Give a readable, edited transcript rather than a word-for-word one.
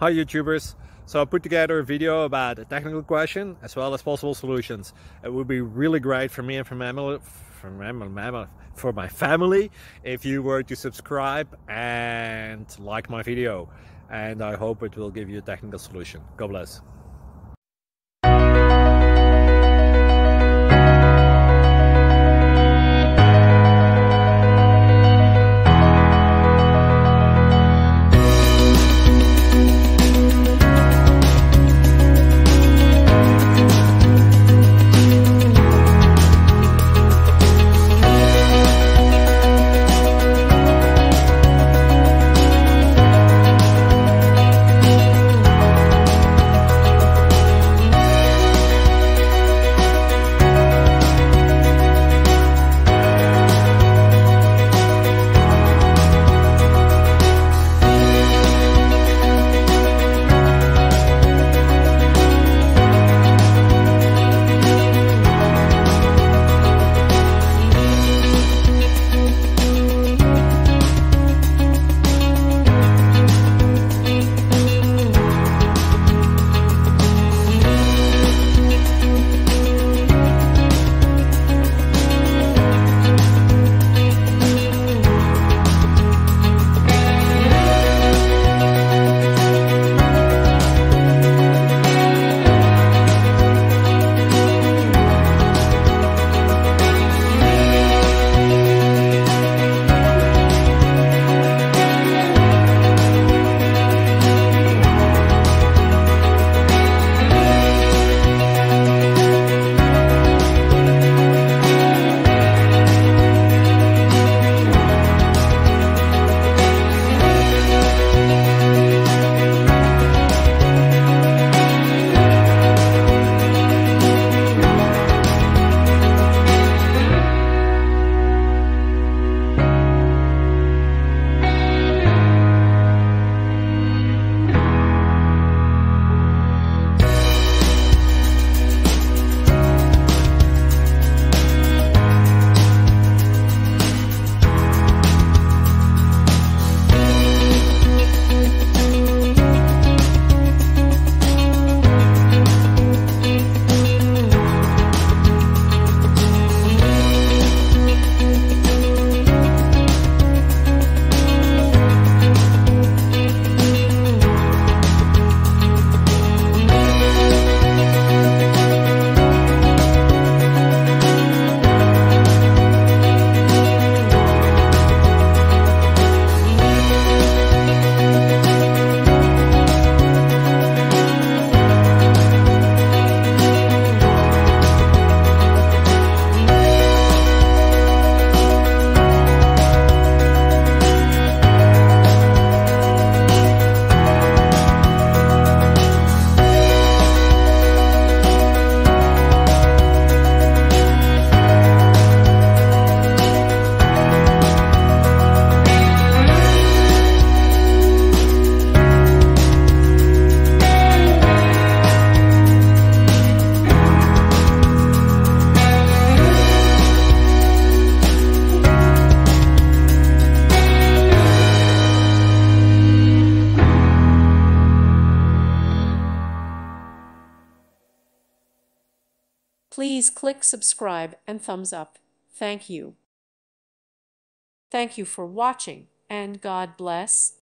Hi YouTubers. So I put together a video about a technical question as well as possible solutions. It would be really great for me and for my family if you were to subscribe and like my video. And I hope it will give you a technical solution. God bless. Please click subscribe and thumbs up. Thank you. Thank you for watching, and God bless.